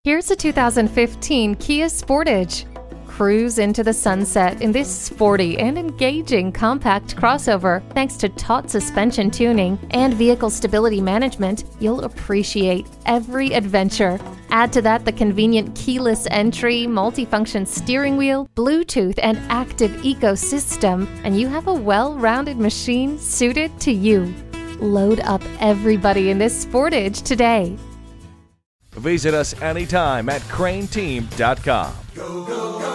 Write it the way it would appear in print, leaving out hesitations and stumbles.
Here's a 2015 Kia Sportage. Cruise into the sunset in this sporty and engaging compact crossover. Thanks to taut suspension tuning and vehicle stability management, you'll appreciate every adventure. Add to that the convenient keyless entry, multifunction steering wheel, Bluetooth, and active ecosystem, and you have a well-rounded machine suited to you. Load up everybody in this Sportage today. Visit us anytime at crainteam.com. Go, go, go.